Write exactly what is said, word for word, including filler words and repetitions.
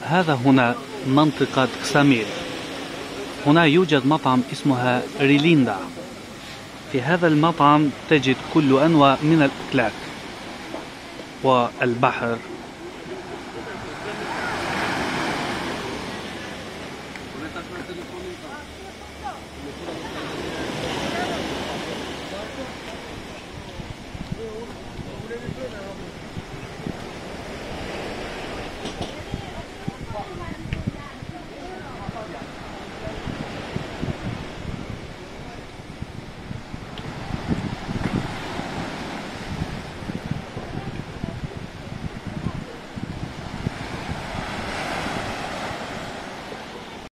هذا هنا منطقة خسامير. هنا يوجد مطعم اسمها ريليندا. في هذا المطعم تجد كل أنواع من الأكلات والبحر